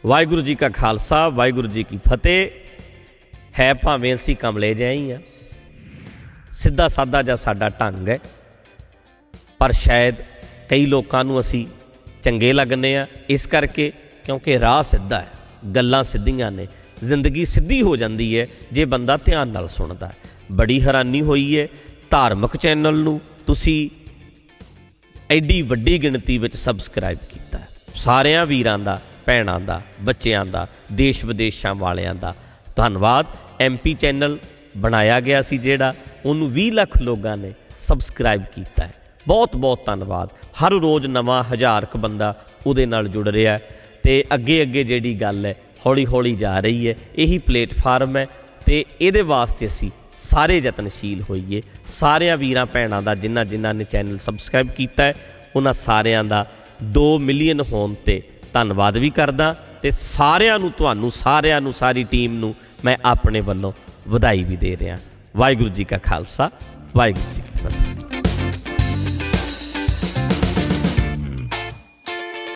वाहिगुरू जी का खालसा वाहिगुरू जी की फतेह। है भावें असी कमले जिहे ही आ, सीधा साधा जा साडा ढंग है, पर शायद कई लोगों नूं असी चंगे लगने आ इस करके क्योंकि राह सीधा है, गल्लां सीधियां ने, जिंदगी सीधी हो जाती है जे बंदा ध्यान नाल सुनदा है। बड़ी हैरानी हुई है धार्मिक चैनल नूं तुसी एडी वड्डी गिणती विच सबसक्राइब कीता है। सारियां वीरां दा, भैणां दा, बच्चियां दा, देश विदेशां वालियां दा धन्नवाद। MP चैनल बनाया गया सी जिहड़ा उन्होंने 20 लाख लोगों ने सबसक्राइब किया है, बहुत बहुत धन्नवाद। हर रोज़ नवा 1000 बंदा उहदे नाल जुड़ रहा है तो अगे अगे जिहड़ी गल है हौली हौली जा रही है। यही प्लेटफार्म है तो ये वास्ते असी सारे यतनशील होइए। सारिया वीरां भैणां दा जिन्हां जिन्हां ने चैनल सबसक्राइब किया है उन्हां सारियां दा 2 मिलियन होण ते धन्नवाद भी करदा ते सारियां नूं तुहानूं सारियां नूं सारी टीम नूं मैं अपने वल्लों वधाई भी दे रहा। वाहिगुरू जी का खालसा वाहिगुरू जी की